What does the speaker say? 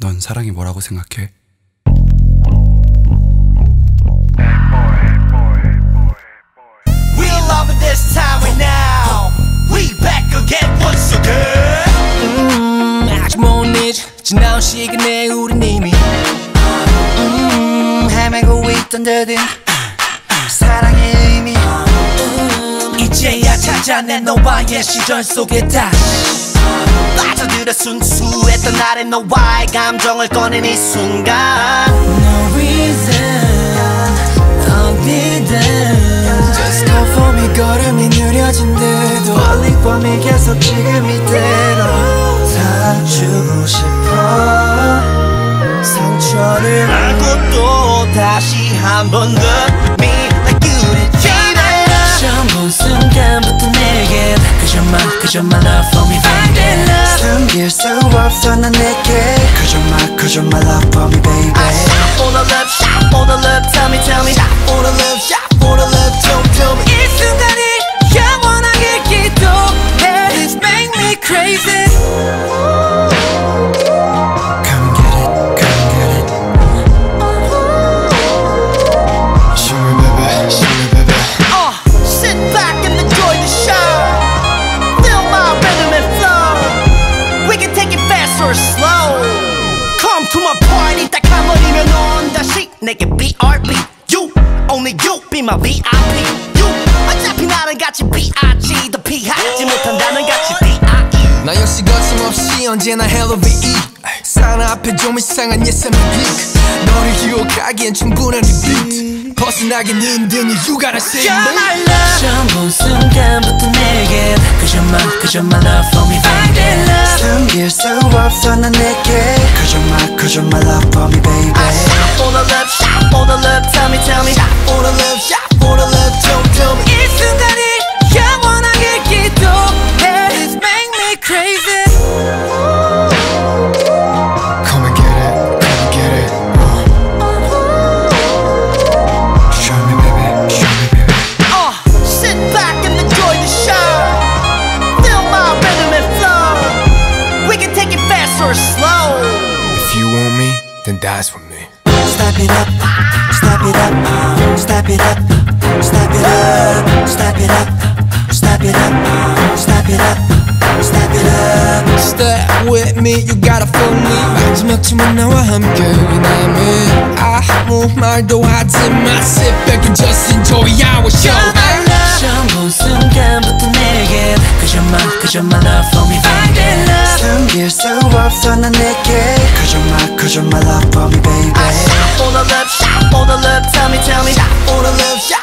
넌 사랑이 뭐라고 생각해? We're loving this time right now. We back again once again. 아직 못 잊어 지나온 시간에 우린 이미 헤매고 있던 듯한 사랑의 의미 이제야 찾아낸 너와의 시절 속에 다시 빠져들어 순수했던 나의 너와의 감정을 꺼낸 이 순간 No reason 어디든 Just go for me 걸음이 느려진 듯도 멀리 봄이 계속 지금 이대로 다 주고 싶어 상처를 안고 또 다시 한 번 더 Me like you did 처음 본 순간부터 내게 그저 my love for me baby 숨길 수 없어 난 내게 그저 my love for me baby Shot for the love, shot for the love Tell me Shot for the love, shot for the love Tell me 이 순간이 영원하게 기도해 This make me crazy Come get it, come get it Show me baby, show me baby Sit back and enjoy the show Feel my rhythm and flow We can take it fast or slow Come to my party 딱 한 번이면 넌 다시 내게 BRB You, only you be my VIP You, 어차피 나는 같이 B.I.G 더 피하지 못한다는 같이 B.I.E 나 역시 거침없이 언제나 LOVE 사나 앞에 좀 이상한 예상의 빅 너를 유혹하기엔 충분한 이 beat 벗어나긴 힘든 이유가 나 say me 처음 본 순간부터 내겐 그저 my love for me baby 숨길 수 없어 난 내게 그저 my love for me baby Shot for the love, shot for the love Tell me Shot for the love, shot for the love Tell me 이 순간이 영원하게 기도해 This make me crazy Come and get it, come and get it Show me baby, show me baby Sit back and enjoy the show Feel my rhythm and flow We can take it fast or slow If you want me, then dance with me Step it up, step it up, step it up, step it up, step it up, step it up, step it up, step it up. Step with me, you gotta feel me. 마지막쯤은 나와 함께 남은 아무 말도 하지 마. Sit back and just enjoy our show. 처음 본 순간부터 내겐 그저 my love for me baby. 숨길 수 없어 난 내게 그저 my love for me baby. Shot for the love, shot for the love Tell me Shot for the love, shot